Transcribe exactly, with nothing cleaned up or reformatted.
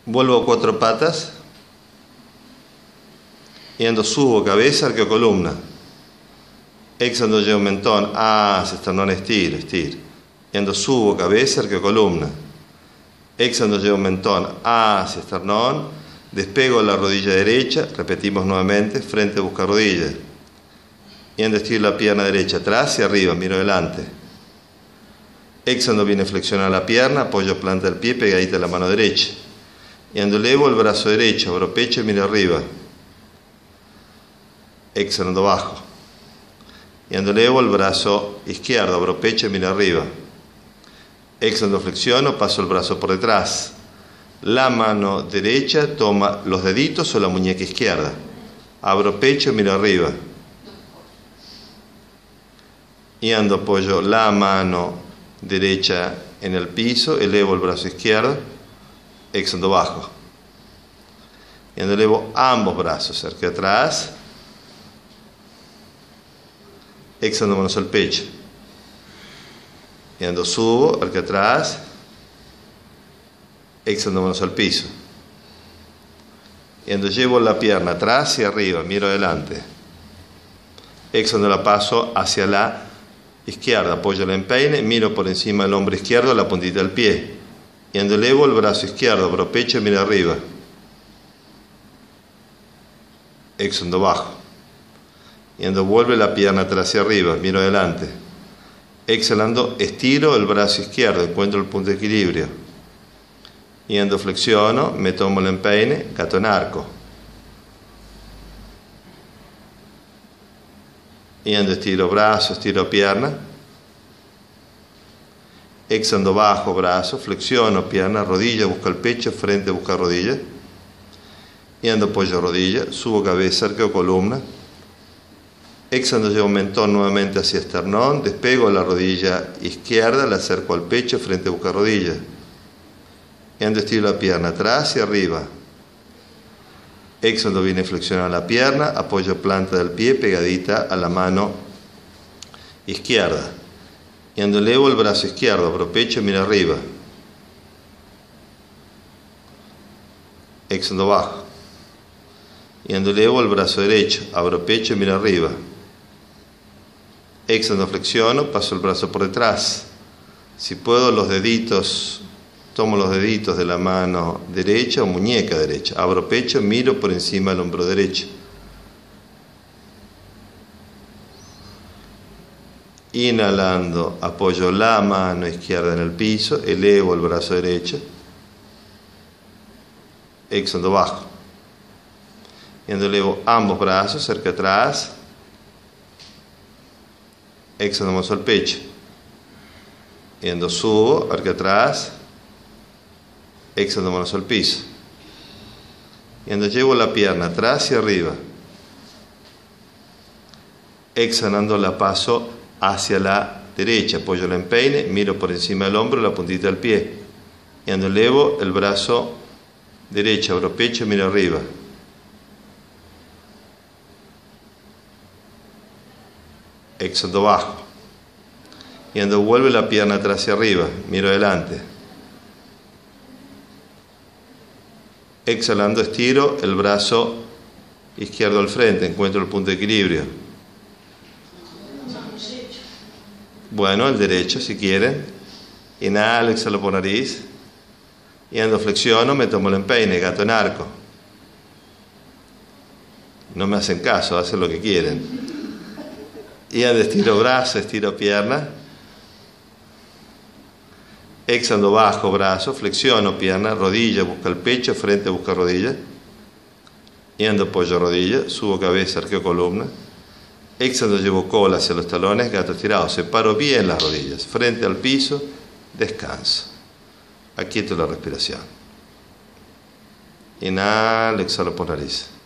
Vuelvo a cuatro patas. Y ando subo cabeza, arqueo columna. Exhalo, llevo mentón. Ah, se esternón, estiro, estiro. Y ando subo cabeza, arqueo columna. Exhalo, llevo mentón. Ah, se esternón. Despego la rodilla derecha. Repetimos nuevamente. Frente busca rodilla. Y ando estiro la pierna derecha atrás y arriba. Miro adelante. Exhalo, viene flexionar la pierna. Apoyo planta del pie pegadita a la mano derecha. Y ando elevo el brazo derecho. Abro pecho y miro arriba. Exhalando bajo. Y ando elevo el brazo izquierdo, abro pecho y miro arriba. Exhalando flexiono, paso el brazo por detrás. La mano derecha toma los deditos o la muñeca izquierda. Abro pecho y miro arriba. Y ando apoyo la mano derecha en el piso, elevo el brazo izquierdo, exhalando bajo. Y ando elevo ambos brazos, cerca atrás. Exhalando manos al pecho. Y ando subo, arca atrás. Exhalando manos al piso. Y ando llevo la pierna atrás y arriba, miro adelante. Exhalando la paso hacia la izquierda, apoyo el empeine, miro por encima del hombro izquierdo la puntita del pie. Y ando elevo el brazo izquierdo, abro pecho y miro arriba. Exhalando bajo. Y ando vuelve la pierna atrás y arriba, miro adelante. Exhalando, estiro el brazo izquierdo, encuentro el punto de equilibrio. Y ando flexiono, me tomo el empeine, gato en arco. Y ando estiro brazo, estiro pierna. Exhalando bajo brazo, flexiono pierna, rodilla, busco el pecho, frente, busca rodilla. Y ando apoyo rodilla, subo cabeza, arqueo columna. Exhalando llevo mentón nuevamente hacia esternón, despego la rodilla izquierda, la acerco al pecho, frente busca rodilla. Y ando estiro la pierna atrás y arriba. Exhalando viene flexionar la pierna, apoyo planta del pie pegadita a la mano izquierda. Y ando elevo el brazo izquierdo, abro pecho y miro arriba. Exhalando bajo. Y ando elevo el brazo derecho, abro pecho y miro arriba. Exhalando flexiono, paso el brazo por detrás. Si puedo, los deditos, tomo los deditos de la mano derecha o muñeca derecha. Abro pecho, miro por encima del hombro derecho. Inhalando, apoyo la mano izquierda en el piso, elevo el brazo derecho. Exhalando bajo. Y ando elevo ambos brazos, cerca atrás. Exhalando manos al pecho. Y ando subo, arca atrás. Exhalando manos al piso. Y ando llevo la pierna atrás y arriba. Exhalando la paso hacia la derecha. Apoyo el empeine, miro por encima del hombro la puntita del pie. Y ando elevo el brazo derecho, abro pecho y miro arriba. Exhalando bajo. Y ando vuelve la pierna atrás y arriba, miro adelante. Exhalando estiro el brazo izquierdo al frente, encuentro el punto de equilibrio. Bueno, el derecho si quieren. Inhalo, exhalo por nariz. Y ando flexiono, me tomo el empeine, gato en arco. No me hacen caso, hacen lo que quieren. Y ando estiro brazo, estiro pierna. Exhalando bajo brazo, flexiono pierna, rodilla, busca el pecho, frente, busca rodilla. Y ando apoyo rodilla, subo cabeza, arqueo columna. Exhalando llevo cola hacia los talones, gato estirado. Separo bien las rodillas, frente al piso, descanso. Aquieto la respiración. Inhalo, exhalo por nariz.